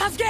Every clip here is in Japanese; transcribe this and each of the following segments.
サスケ。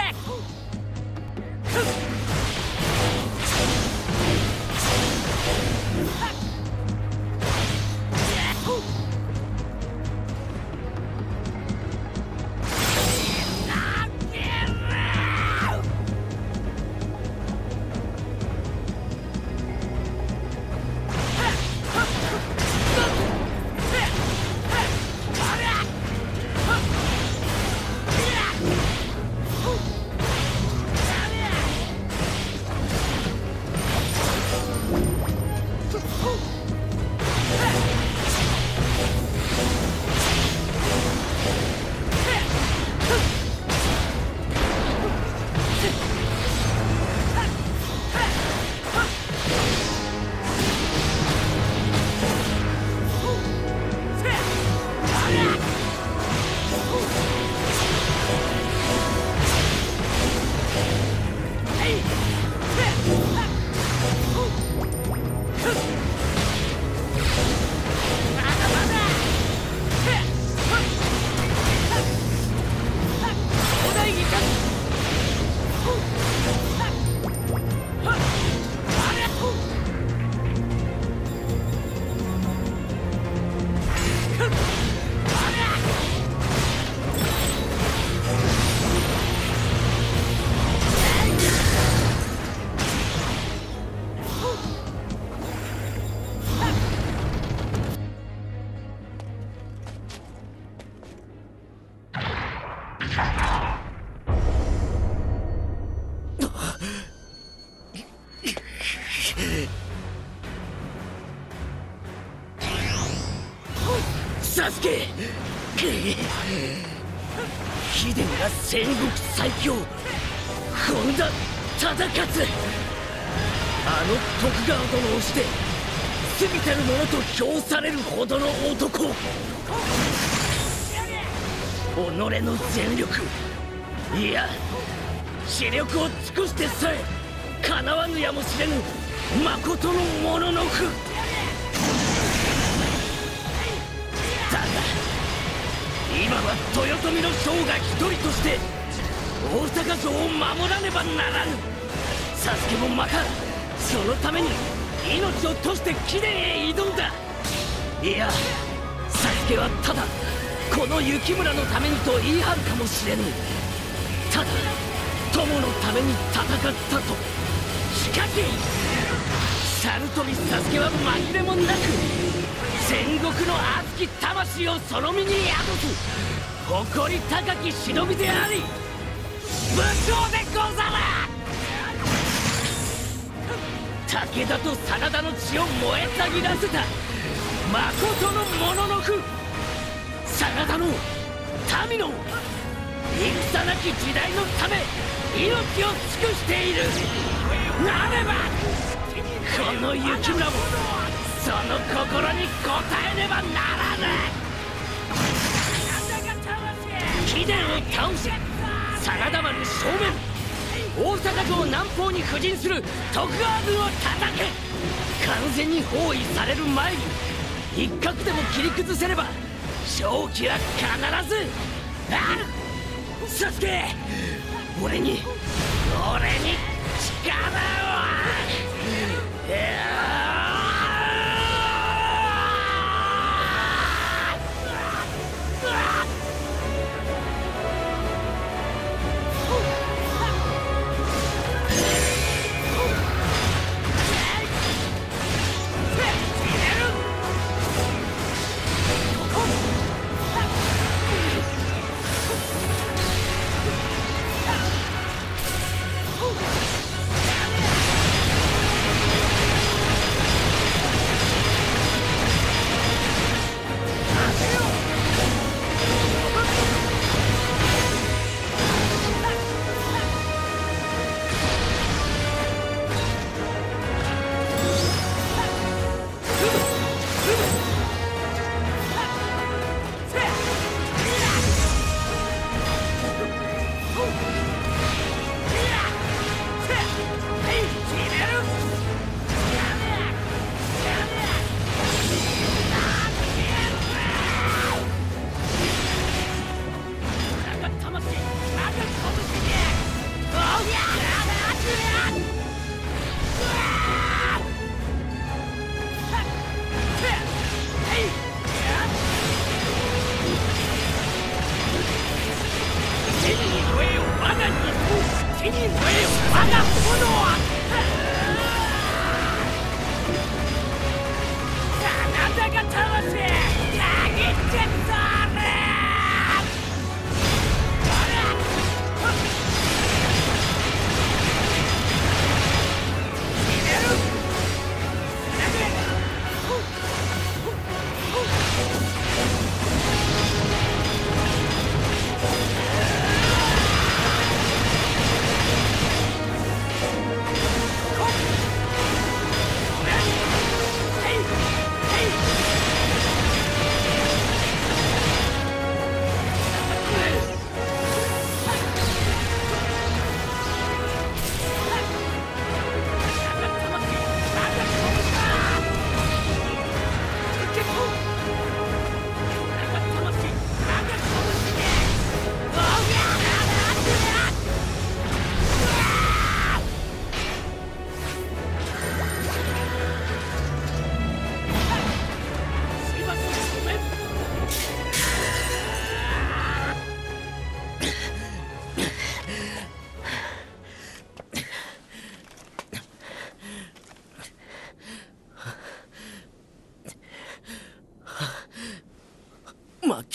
サスケ。貴殿が戦国最強本田忠勝。あの徳川殿をして過ぎてる者と評されるほどの男。己の全力、いや視力を尽くしてさえかなわぬやもしれぬ誠の者の負。だが今は豊臣の将が一人として大阪城を守らねばならぬ。サスケもまたそのために命を賭して貴殿へ挑んだ。いやサスケはただこの雪村のためにと言い張るかもしれぬ。ただ友のために戦ったと。しかし猿飛サスケは紛れもなく戦国の熱き魂をその身に宿す誇り高き忍びであり武将でござる。武田と真田の血を燃えたぎらせた誠の者の負。真田の民の戦なき時代のため命を尽くしている。なればこの雪村もその心に応えねばならぬ。貴殿を倒し真田丸正面、大阪城南方に布陣する徳川軍を叩け。完全に包囲される前に一角でも切り崩せれば勝機は必ずある。サスケ、俺に力を。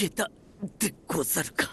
けたでござるか。